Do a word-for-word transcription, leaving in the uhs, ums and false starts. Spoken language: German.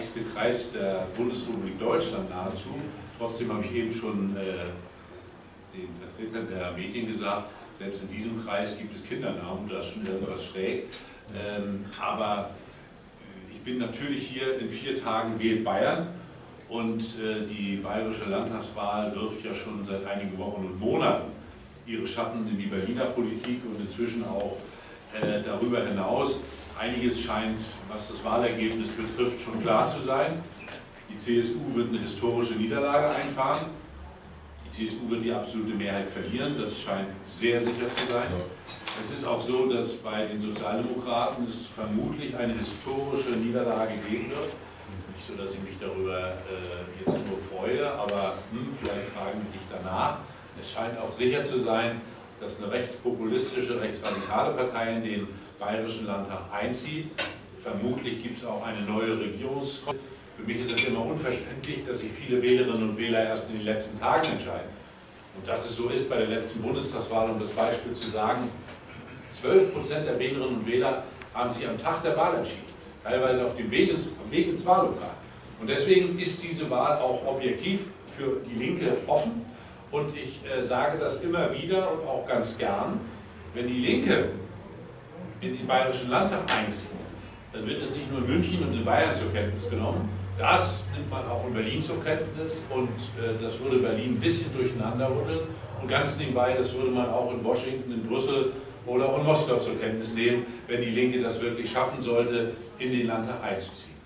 reichste Kreis der Bundesrepublik Deutschland nahezu. Trotzdem habe ich eben schon äh, den Vertretern der Medien gesagt, selbst in diesem Kreis gibt es Kindernamen, da ist schon irgendwas schräg. Ähm, aber ich bin natürlich hier in vier Tagen wählt Bayern und äh, die bayerische Landtagswahl wirft ja schon seit einigen Wochen und Monaten ihre Schatten in die Berliner Politik und inzwischen auch äh, darüber hinaus. Einiges scheint, was das Wahlergebnis betrifft, schon klar zu sein. Die C S U wird eine historische Niederlage einfahren. Die C S U wird die absolute Mehrheit verlieren, das scheint sehr sicher zu sein. Es ist auch so, dass bei den Sozialdemokraten es vermutlich eine historische Niederlage geben wird. Nicht so, dass ich mich darüber äh, jetzt nur freue, aber hm, vielleicht fragen Sie sich danach. Es scheint auch sicher zu sein, dass eine rechtspopulistische, rechtsradikale Partei in den Bayerischen Landtag einzieht. Vermutlich gibt es auch eine neue Regierungskonstellation. Für mich ist es immer unverständlich, dass sich viele Wählerinnen und Wähler erst in den letzten Tagen entscheiden. Und dass es so ist bei der letzten Bundestagswahl, um das Beispiel zu sagen, zwölf Prozent der Wählerinnen und Wähler haben sich am Tag der Wahl entschieden, teilweise auf dem Weg ins, Weg ins Wahllokal. Und deswegen ist diese Wahl auch objektiv für die Linke offen. Und ich äh, sage das immer wieder und auch ganz gern, wenn die Linke in den Bayerischen Landtag einzieht, dann wird es nicht nur in München und in Bayern zur Kenntnis genommen, das nimmt man auch in Berlin zur Kenntnis und äh, das würde Berlin ein bisschen durcheinander rütteln und ganz nebenbei, das würde man auch in Washington, in Brüssel oder auch in Moskau zur Kenntnis nehmen, wenn die Linke das wirklich schaffen sollte, in den Landtag einzuziehen.